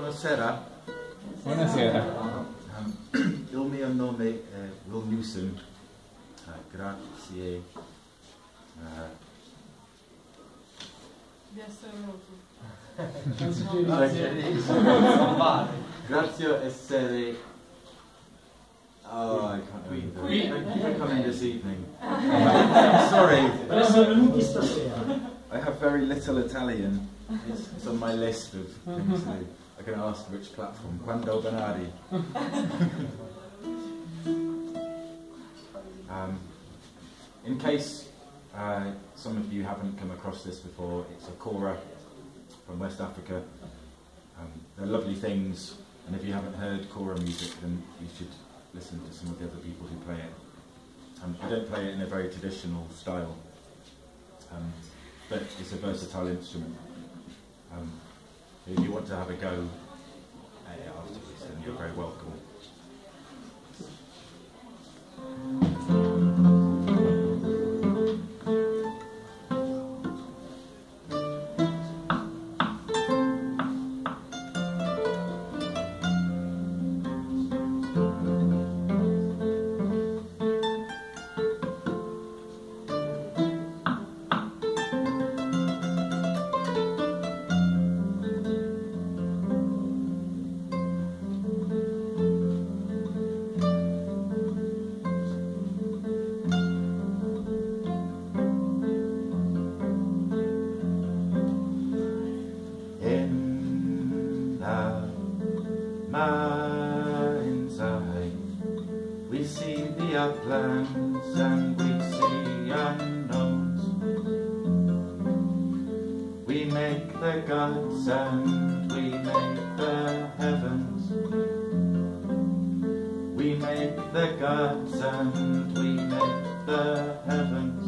Buonasera. Buonasera. Il mio nome è Will Newsom. Grazie di essere venuto. Grazie essere. Oh, I can't read. Thank you for coming this evening. Sorry. Per essere venuti stasera. I have very little Italian. It's on my list of things to do. I can ask which platform. Quando Benari. In case some of you haven't come across this before, it's a kora from West Africa. They're lovely things, and if you haven't heard kora music, then you should listen to some of the other people who play it. I don't play it in a very traditional style, but it's a versatile instrument. If you want to have a go at it afterwards, then you're very welcome. Mind's eye, we see the uplands and we see unknowns. We make the gods and we make the heavens. We make the gods and we make the heavens.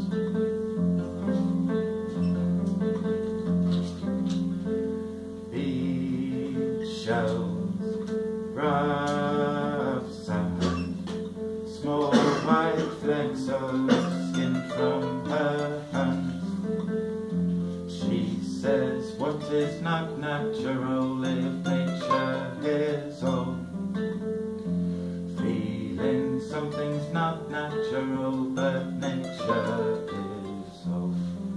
Shells, rough sand, small white flecks of skin from her hands. She says, what is not natural if nature is all? Feeling something's not natural, but nature is all.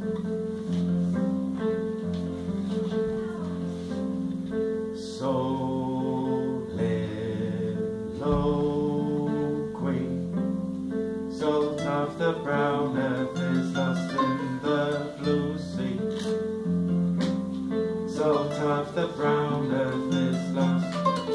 Salt of the brown earth is lost in the blue sea. Salt of the brown earth is lost.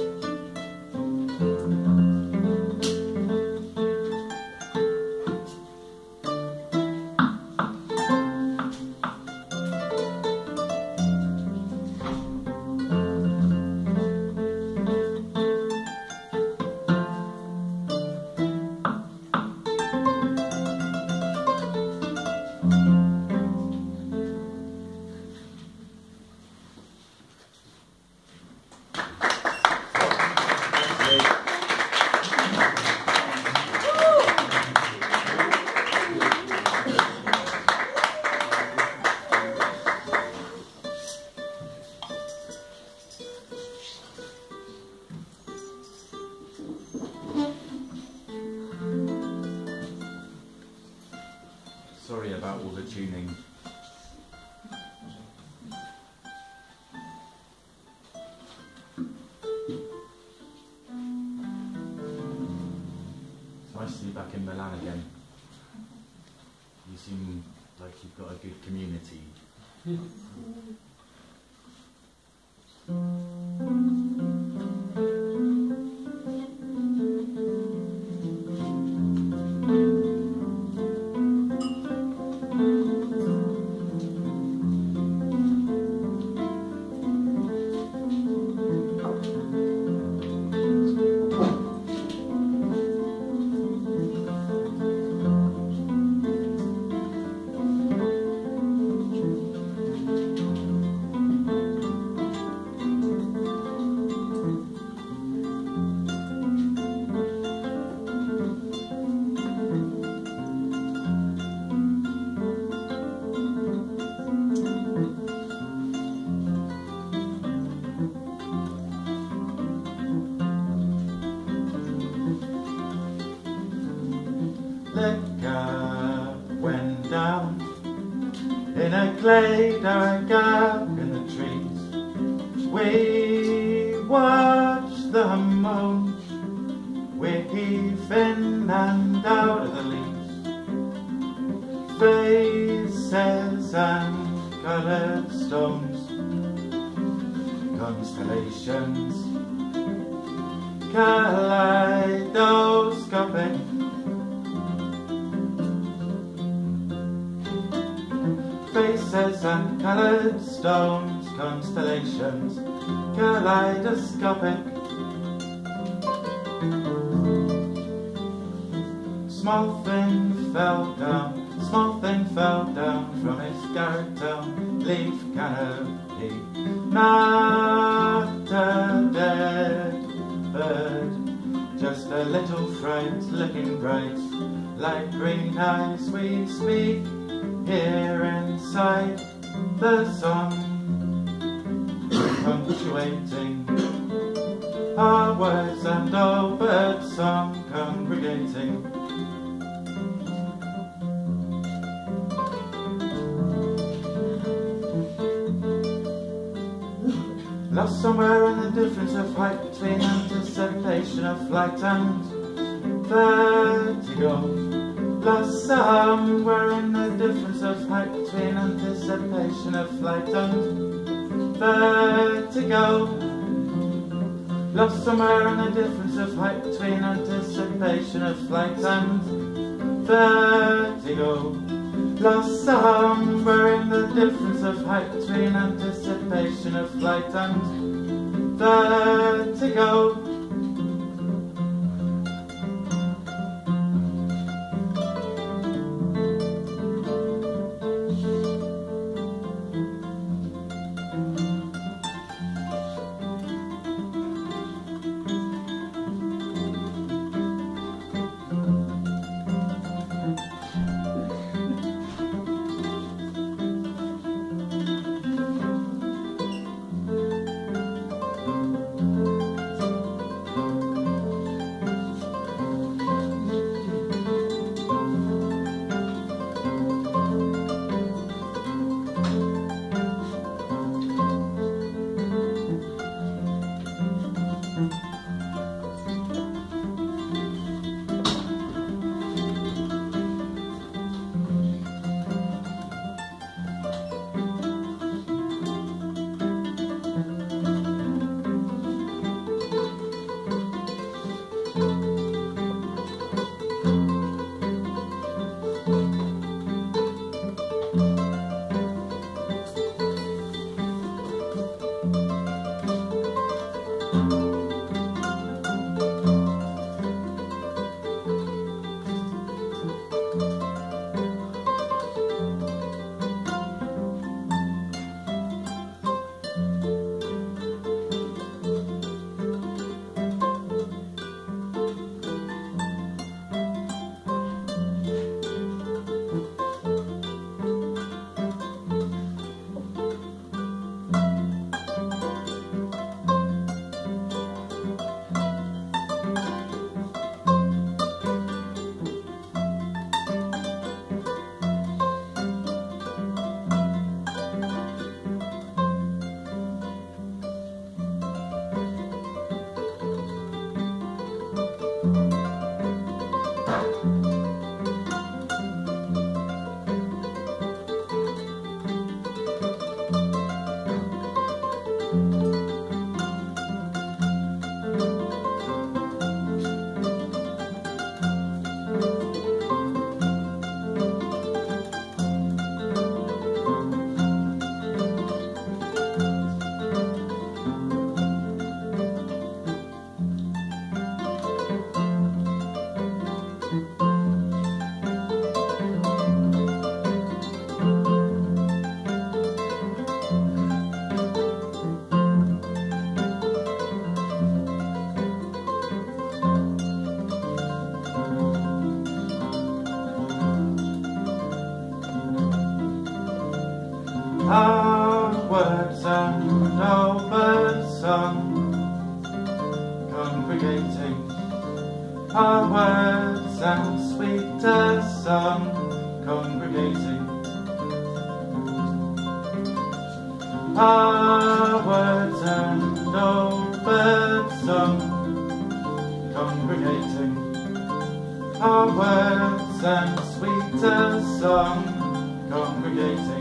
Sorry about all the tuning. It's nice to be back in Milan again. You seem like you've got a good community. glade or a gap in the trees, we watch the moon, we heave in and out of the leaves, faces and coloured stones, constellations, kaleidoscopic, faces and coloured stones, constellations, kaleidoscopic. Small thing fell down from its garret down leaf canopy. Not a dead bird, just a little fright looking bright, like green eyes we speak here inside the song, punctuating our words and all bird song congregating. Lost somewhere in the difference of height between anticipation of flight and vertigo. Lost somewhere in the difference of height between anticipation of flight and vertigo. Lost somewhere in the difference of height between anticipation of flight and vertigo. Lost somewhere in the difference of height between anticipation of flight and vertigo. Our words and our birds song congregating, our words and sweetest song congregating. Our words and old bird song, congregating. Our words and sweeter song, congregating.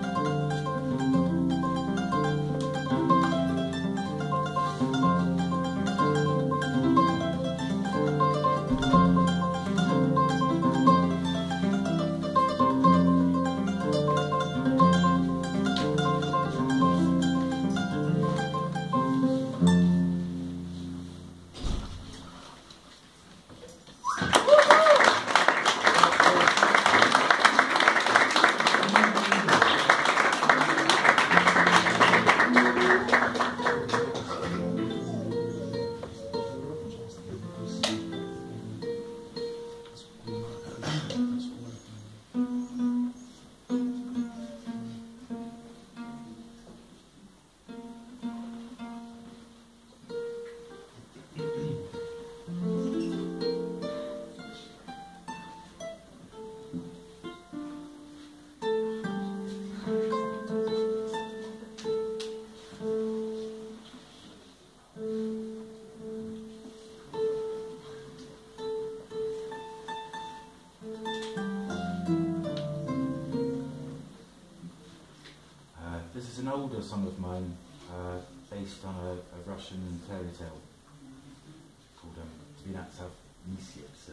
This is an older song of mine, based on a Russian fairy tale called Dvinatsav Mesiets.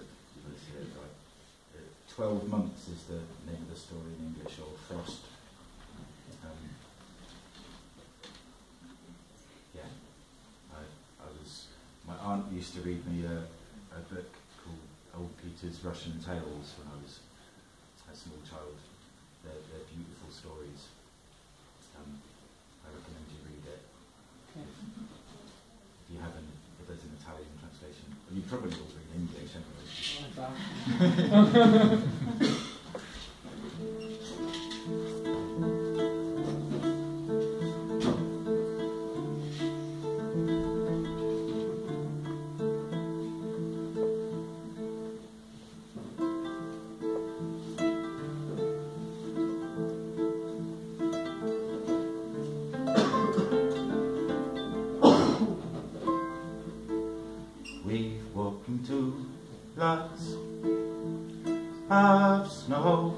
12 months is the name of the story in English, or Frost. My aunt used to read me a book called Old Peter's Russian Tales when I was a small child. They're beautiful stories. I recommend you read it. If you haven't, if there's an Italian translation. Well, you probably all read English anyway. We've walked into lots of snow.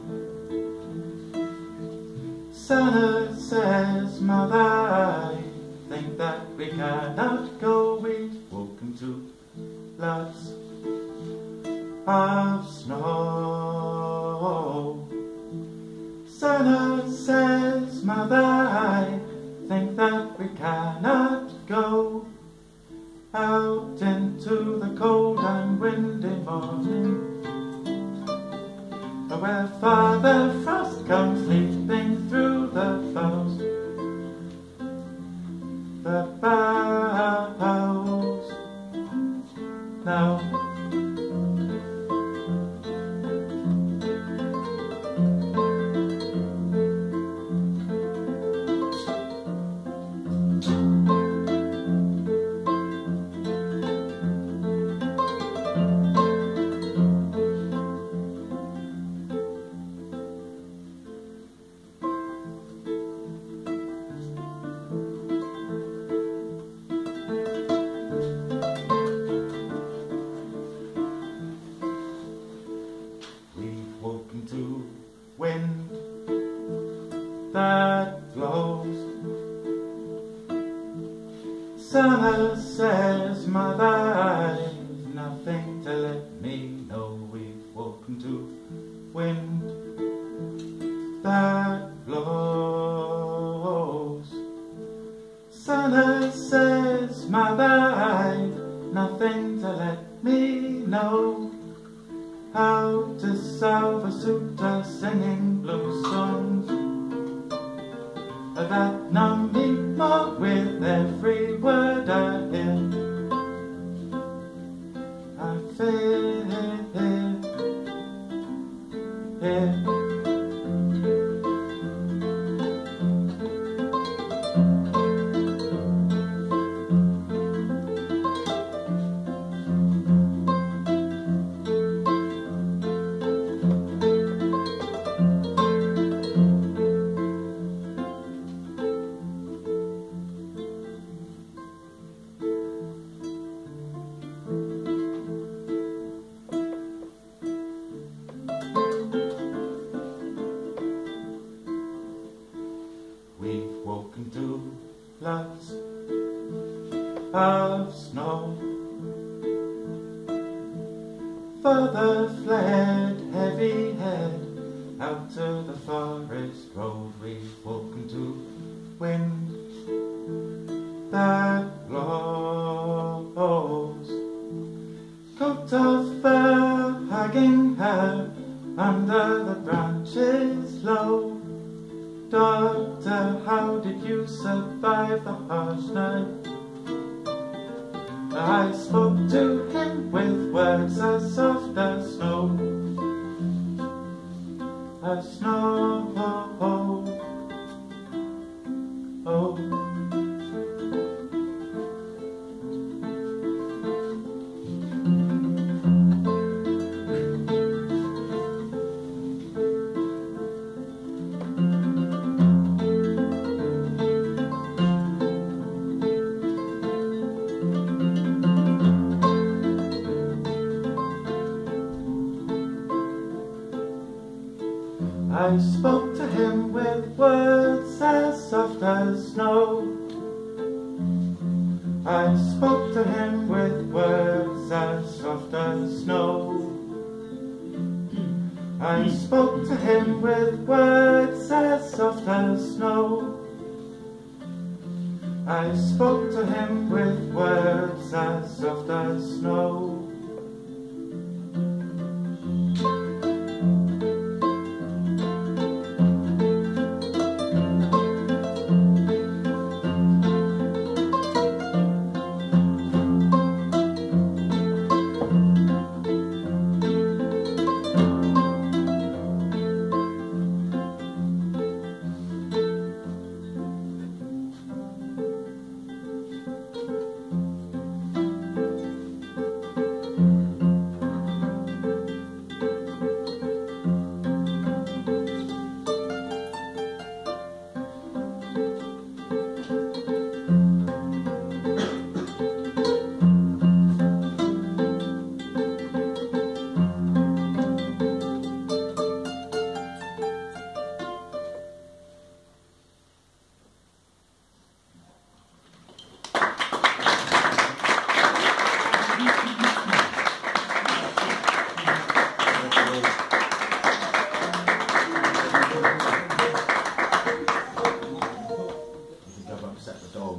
Santa says, Mother, I think that we cannot go. We've walked into lots of snow. Santa says, Mother, I think that we cannot go out into the cold and windy morning, where Father Frost comes leaping through the boughs, the boughs. Now to wind that blows. Summer says, Mother, I've nothing to let me know. We've woken to wind that blows. Summer says, Mother, I've nothing to let me know. Out to Salvasuta singing blues songs that numb me more with every word I hear. I feel here. we've woken to floods of snow. Father fled heavy head out to the forest road. We've woken to wind that blows. Coat of fur hanging hair under the branches low. Doctor, how did you survive the harsh night? I spoke to him with words as soft as snow. As snow. Oh. I spoke to him with words as soft as snow. I spoke to him with words as soft as snow. I spoke to him with words as soft as snow. I spoke to him with words as soft as snow. Upset the dog.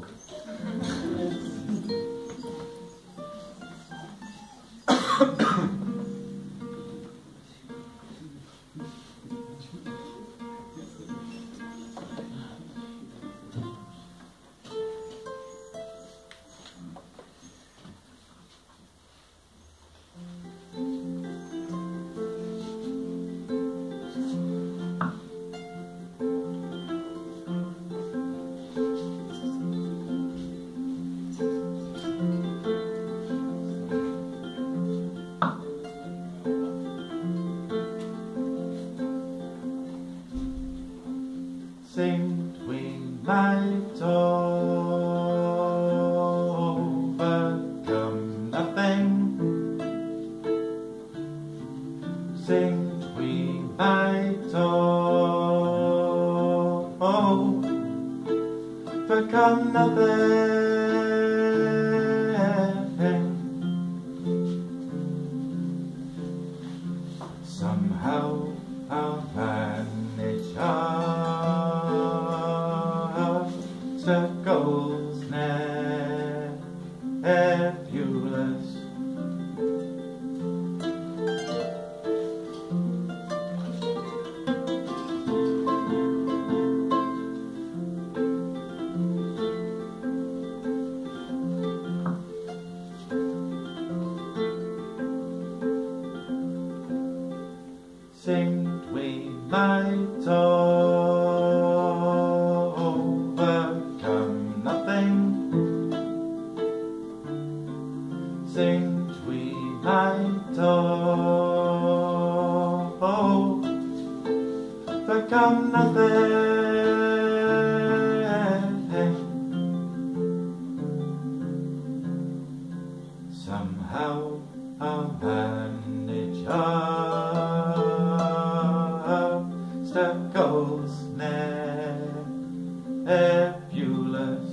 Think we might overcome nothing. Think we might overcome nothing. Somehow I'll manage obstacles nebulous. ebullice.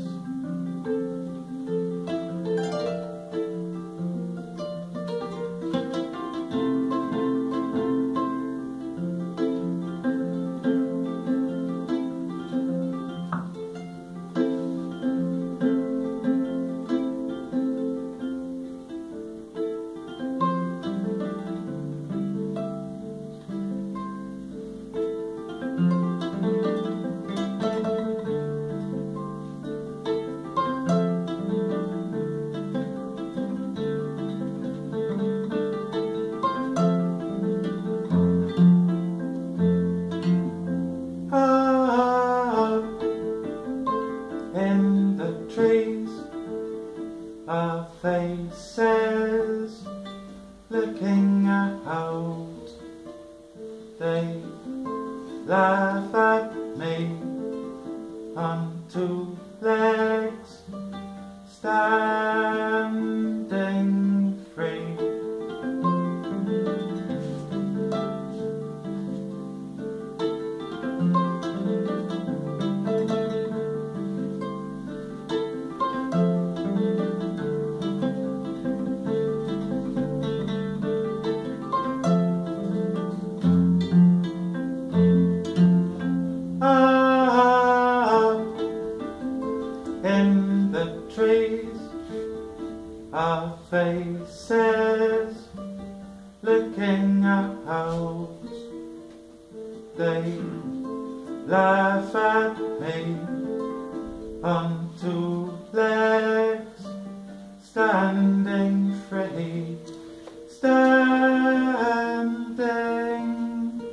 In the trees are faces looking out. They laugh at me on two legs, standing free. In the trees are faces looking out. They laugh at me on two legs, standing free, standing.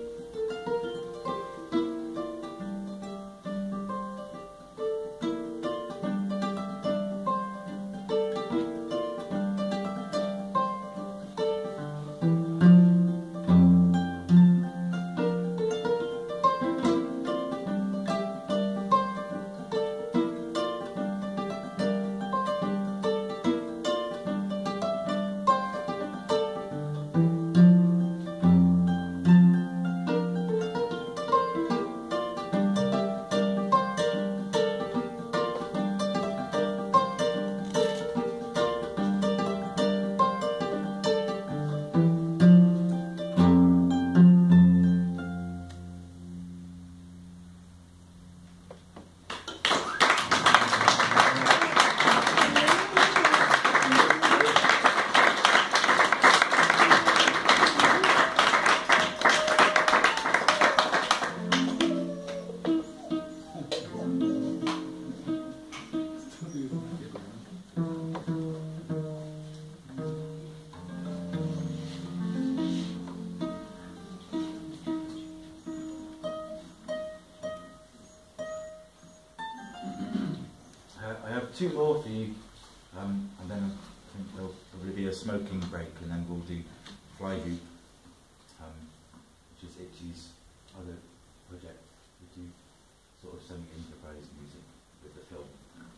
I have two more for you, and then I think there'll probably be a smoking break, and then we'll do Fly Hoop, which is Itchy's other project. We do sort of semi-improvised music with the film.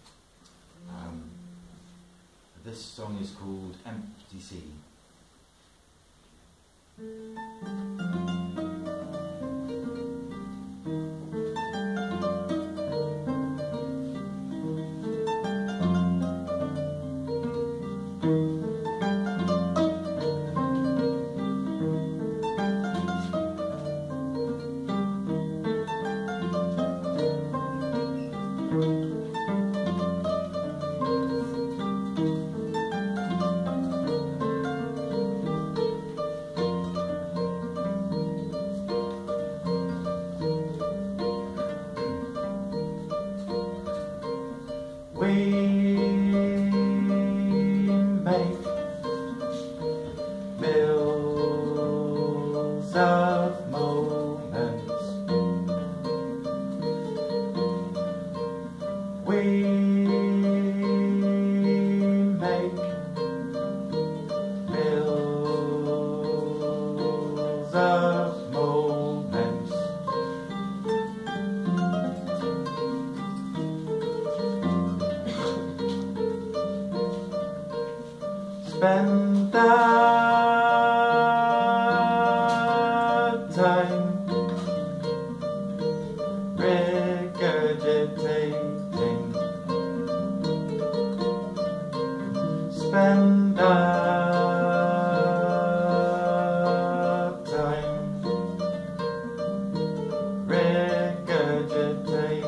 This song is called Empty Sea. We make bills of moments. We make bills of moments. Spend that time regurgitate spend our time regurgitating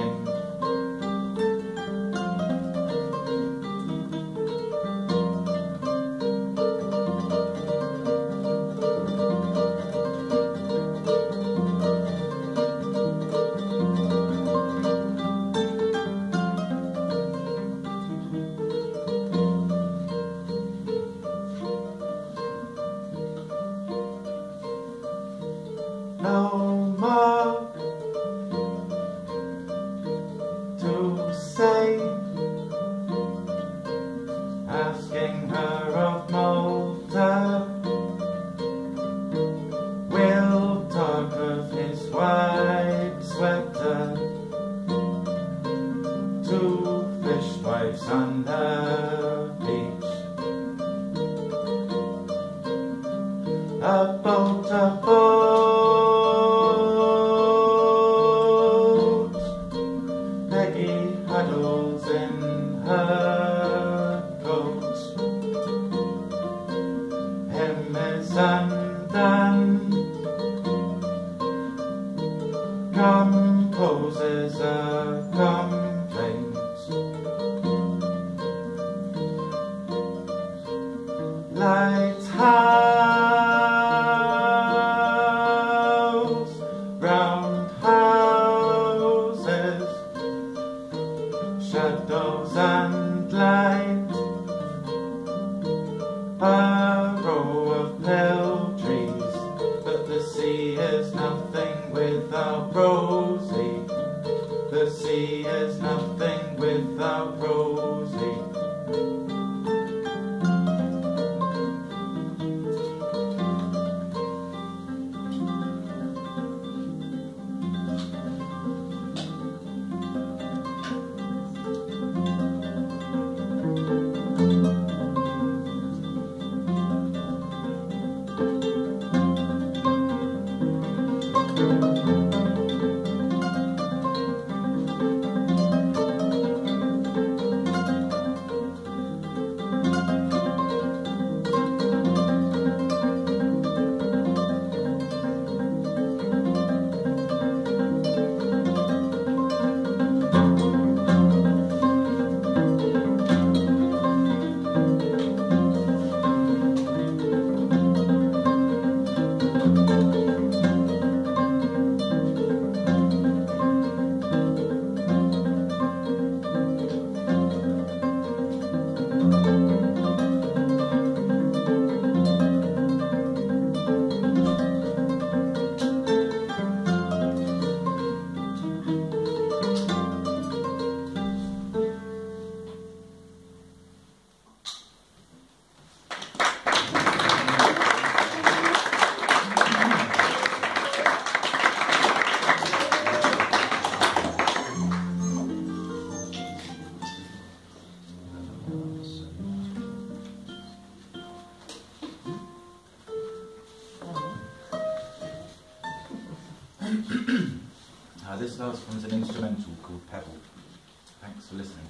no more to say, asking her of Malta. We'll talk of his white sweater, two fishwives on the beach, a boat, Peggy huddles in her coat. Him is undone, composes a complaint. Lighthouse, round houses, shadows and light, a row of pale trees, but the sea is nothing without Rosie. The sea is nothing without Rosie. This last one's an instrumental called Pebble. Thanks for listening.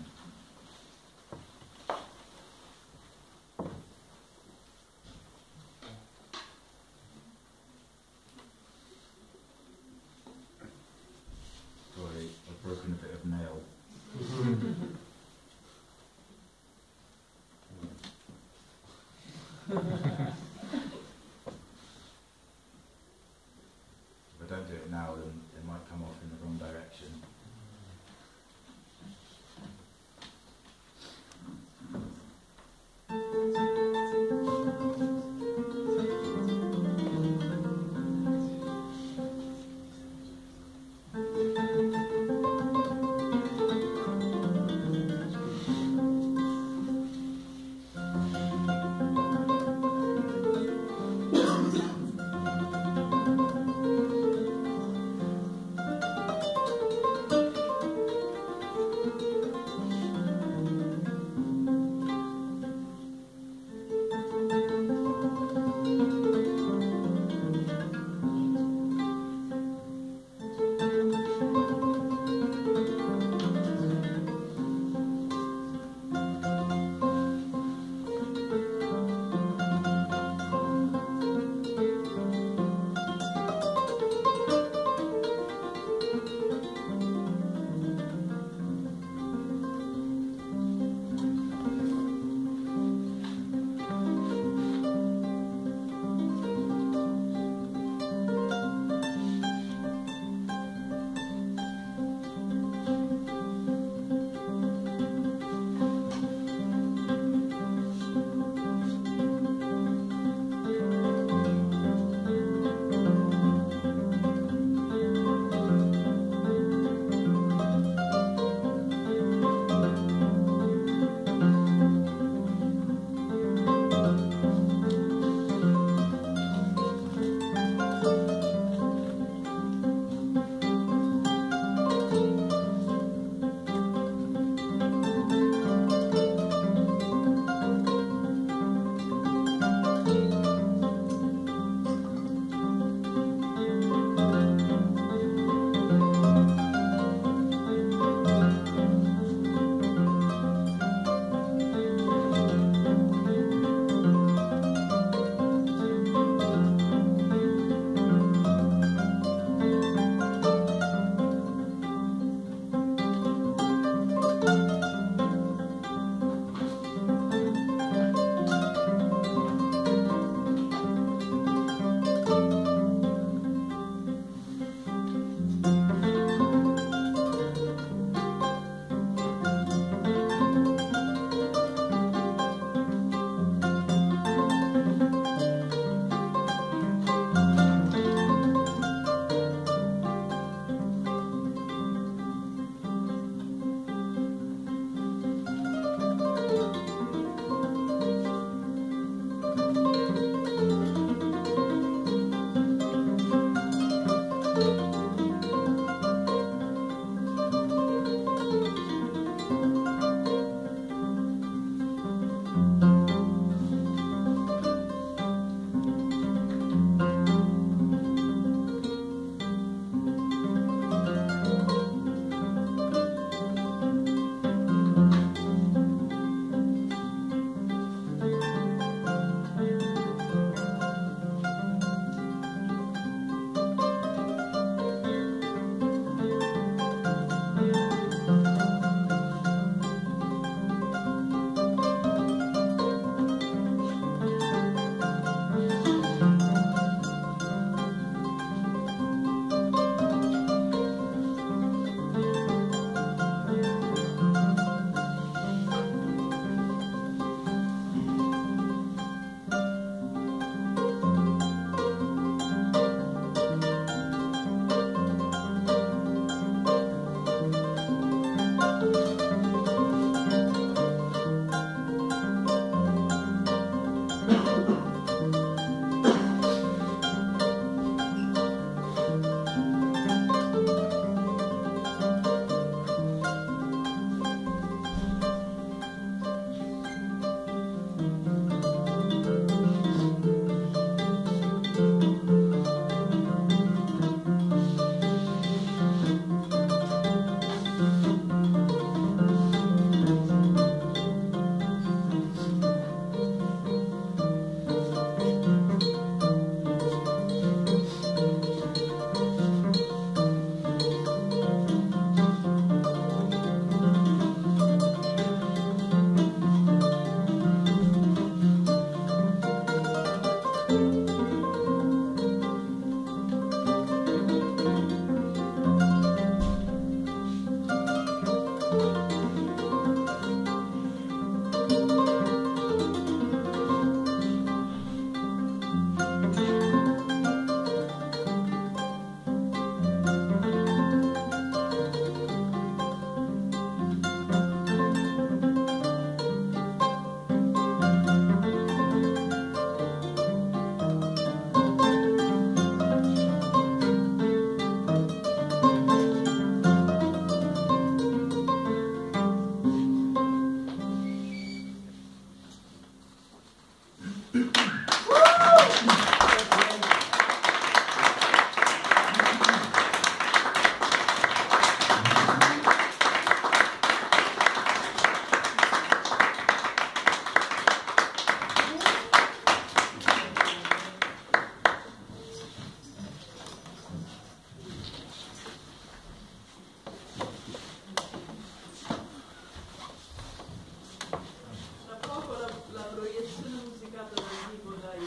Sorry, I've broken a bit of nail. If I don't do it now, then it might come off in the wrong direction.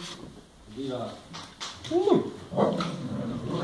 Viva.